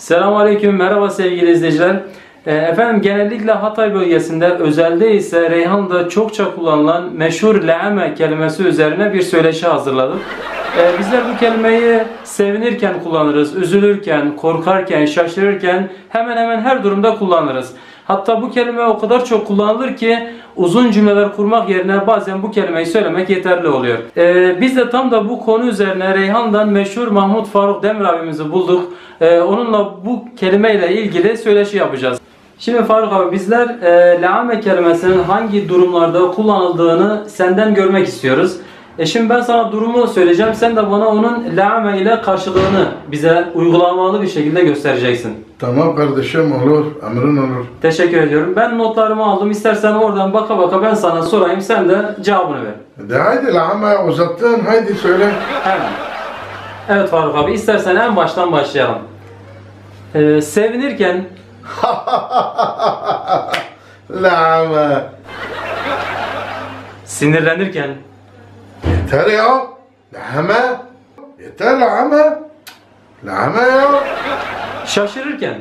Selamünaleyküm, merhaba sevgili izleyiciler. Efendim genellikle Hatay bölgesinde, özelde ise Reyhan'da çokça kullanılan meşhur le'ame kelimesi üzerine bir söyleşi hazırladık. Bizler bu kelimeyi sevinirken kullanırız, üzülürken, korkarken, şaşırırken hemen hemen her durumda kullanırız. Hatta bu kelime o kadar çok kullanılır ki uzun cümleler kurmak yerine bazen bu kelimeyi söylemek yeterli oluyor. Biz de tam da bu konu üzerine Reyhan'dan meşhur Mahmut Faruk Demir abimizi bulduk. Onunla bu kelimeyle ilgili söyleşi yapacağız. Şimdi Faruk abi bizler le'ame kelimesinin hangi durumlarda kullanıldığını senden görmek istiyoruz. Şimdi ben sana durumu söyleyeceğim. Sen de bana onun le'ame ile karşılığını bize uygulamalı bir şekilde göstereceksin. Tamam kardeşim, olur. Emrin olur. Teşekkür ediyorum. Ben notlarımı aldım. İstersen oradan baka baka ben sana sorayım. Sen de cevabını ver. De haydi le'ame uzattın. Haydi söyle. Hemen. Evet Faruk abi. İstersen en baştan başlayalım. Sevinirken le'ame. sinirlenirken Yeter ya. Le'ame. Yeter le'ame. Le'ame ya. şaşırırken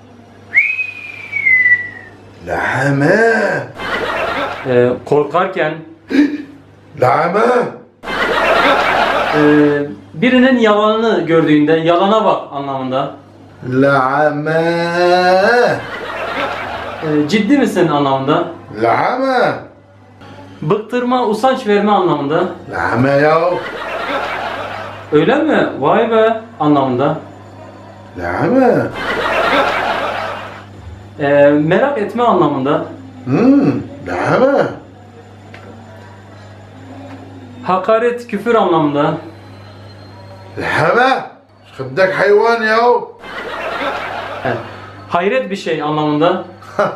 Le'ame. korkarken Le'ame. birinin yalanını gördüğünde yalana bak anlamında. Le'ame. Ciddi misin anlamında. Le'ame. Bıktırma, usanç verme anlamında. Le'ame ya. Öyle mi? Vay be anlamında. Le'ame. Merak etme anlamında. Le'ame. Hakaret, küfür anlamında. Le'ame. Şıddak hayvan ya. Hayret bir şey anlamında.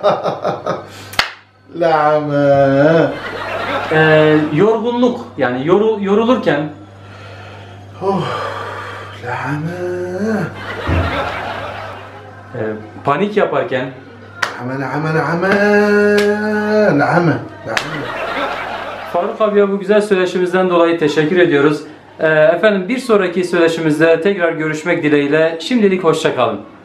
Le'ame. Yorgunluk yani yorulurken. Le'ame. Panik yaparken. Le'ame. Le'ame. Faruk abiye bu güzel söyleşimizden dolayı teşekkür ediyoruz. Efendim bir sonraki söyleşimizde tekrar görüşmek dileğiyle şimdilik hoşça kalın.